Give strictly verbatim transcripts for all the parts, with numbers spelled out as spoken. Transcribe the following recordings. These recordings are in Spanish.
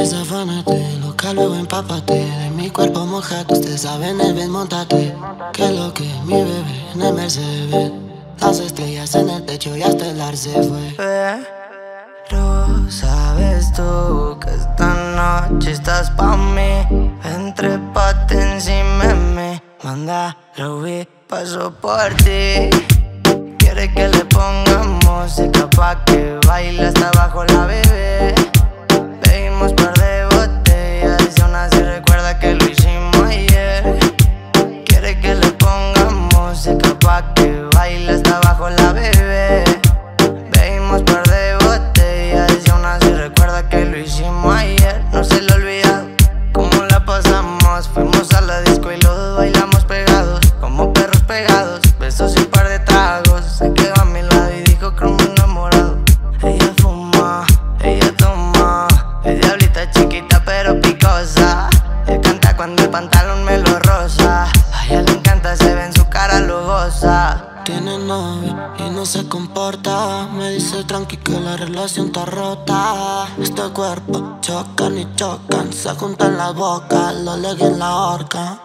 Desafánate, loca, luego empápate. De mi cuerpo mojate, usted sabe en el bien, montate. Que lo que mi bebé en el Mercedes. Las estrellas en el techo y hasta el ar se fue. Pero sabes tú que esta noche estás pa' mí. Entrépate encima de mí. Manda, lo vi, paso por ti. Quiere que le pongamos música pa' que baile hasta abajo la bebé. Bebimos par de botellas y aún así recuerda que lo hicimos ayer. Quiere que le pongamos música pa' que baile hasta abajo la bebé. Bebimos par de botellas y aún así recuerda que lo hicimos ayer. No se le olvida cómo la pasamos. Fuimos a la disco y los dos bailamos pegados, como perros pegados. Besos y un par de tragos. Se quedó a mi lado y dijo que me enamorado. Ella fuma, ella toma. Es diablita chiquita pero picosa. Ella canta cuando el pantalón me lo roza. A ella le encanta, se ve en su cara, lo goza. Tiene novio y no se comporta. Me dice tranqui que la relación está rota. Este cuerpo chocan y chocan. Se juntan las bocas, lo legui en la horca.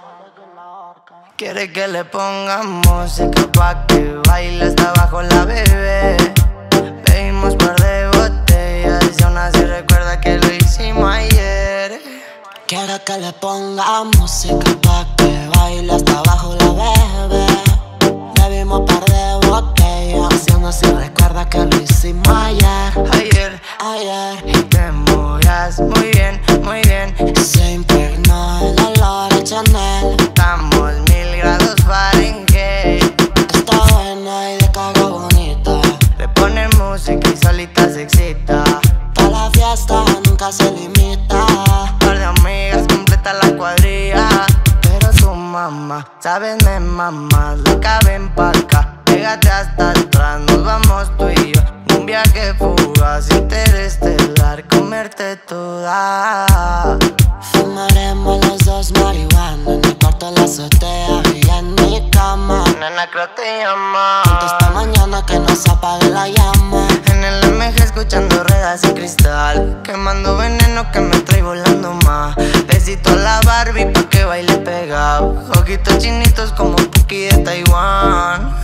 Quiere que le pongamos música pa' que baile hasta abajo la bebé. Bebimos par de botellas y aún así recuerda que lo hicimos ayer. Quiere que le ponga música pa' que baile hasta abajo la bebé. Bebimos par de botellas y aún así recuerda que lo hicimos ayer. Ayer, Ayer. y te movías muy bien, muy bien. Se impregnó el olor a Chanel. Estamos mil grados Fahrenheit. Está buena y de caga bonita. Le pone música y solita se excita. Pa' la fiesta nunca se limita. Par de amigas completa la cuadrilla. Pero tu mamá, sabes me mamá. La caben pa' acá, pégate hasta atrás. Nos vamos tú y yo, un viaje fugaz, interestelar, comerte toda. Fumaremos los dos marihuana en el cuarto de la azotea y en mi cama. Nena, creo te llama. Juntos esta mañana que no se apague la llama. En el M G escuchando ruedas y cristal, quemando veneno que me trae volando más. Besito a la Barbie pa' que baile pegado. Ojitos chinitos como Puki de Taiwán.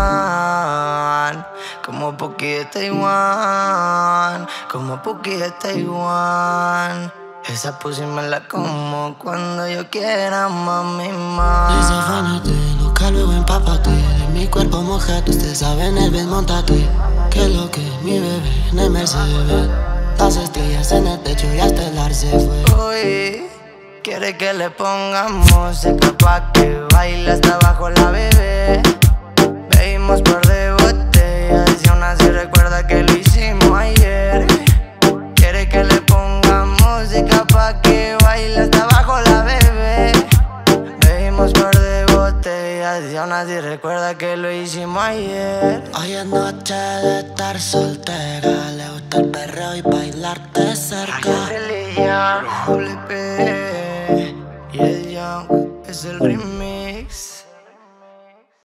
Ah, como Puki de Taiwán. Como Puki de Taiwán. Esa pussy me la como cuando yo quiera, mami, mami. Desafánate, loca, luego empápate. De mi cuerpo mojate, usted sabe en el bien, montate. Que lo que mi bebé en el Mercedes. Las estrellas en el techo y hasta el ar se fue. Uy, quiere que le pongamos música pa' que baile hasta abajo la bebé. Bebimos par de botellas y aún así recuerda que lo hicimos ayer. Quiere que le pongamos música pa' que baile hasta abajo la bebé. Bebimos par de botellas y aún así recuerda que lo hicimos ayer. Hoy es noche de estar soltera. Le gusta el perreo y bailarte cerca. Religión, W P y el Young es el remix.